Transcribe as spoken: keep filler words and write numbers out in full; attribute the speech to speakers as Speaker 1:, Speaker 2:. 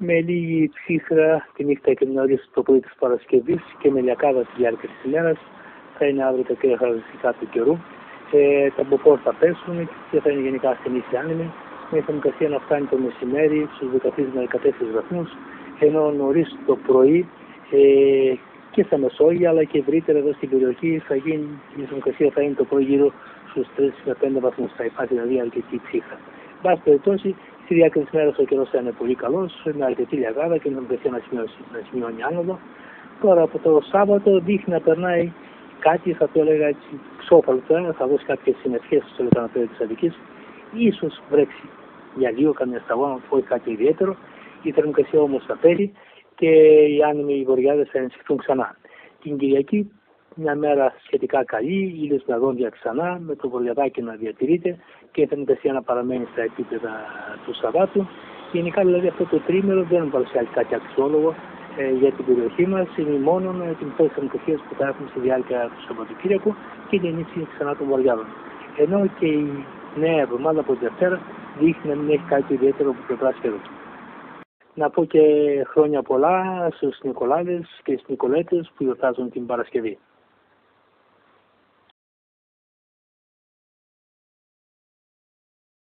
Speaker 1: με λίγη ψύχρα τη νύχτα και νωρίς το πρωί της Παρασκευής και με λιακάδα στη διάρκεια της ημέρας. Θα είναι αύριο τα κύρια χαρακτηριστικά του καιρού. Ε, τα μποφόρ θα πέσουν και θα είναι γενικά ασθενείς και άνεμοι. Με θερμοκρασία να φτάνει το μεσημέρι στους δεκατρείς με δεκατέσσερις βαθμούς, ενώ νωρίς το πρωί ε, και στα Μεσόγεια αλλά και ευρύτερα εδώ στην περιοχή θα γίνει, η θερμοκρασία θα είναι το πρωί γύρω στους τρεις με πέντε βαθμούς. Θα υπάρχει δηλαδή αρκετή ψύχρα. Εν πάση περιπτώσει, στη διάρκεια της μέρας ο καιρός θα είναι πολύ καλός, με αρκετή λιακάδα και η θερμοκρασία να, να σημειώνει άνοδο. Τώρα από το Σάββατο δείχνει να περνάει κάτι, θα το έλεγα έτσι ψόφαλτα, θα δώσει κάποιες συννεφιές στο λεπτανοπέδιο της Αττικής. Ίσως βρέξει για λίγο, καμιά σταγόνα, όχι κάτι ιδιαίτερο. Η θερμοκρασία όμως θα πέσει και οι άνεμοι βοριάδες θα ενσυχθούν ξανά. Την Κυριακή, μια μέρα σχετικά καλή, ήλιος με δόντια ξανά, με το βορειαδάκι να διατηρείται και η θερμοκρασία να παραμένει στα επίπεδα του Σαββάτου. Γενικά δηλαδή αυτό το τρίμερο δεν παρουσιάζει κάτι αξιόλογο ε, για την περιοχή μας, είναι μόνο ε, την πρώτη θερμοκρασία που θα έχουμε στη διάρκεια του Σαββατοκύριακου και την ενίσχυση ξανά των βορειάδων. Ενώ και η νέα εβδομάδα από τη Δευτέρα δείχνει να μην έχει κάτι ιδιαίτερο από πλευρά καιρού. Να πω και χρόνια πολλά στους Νικολάδες και στις Νικολέτες που γιορτάζουν την Παρασκευή.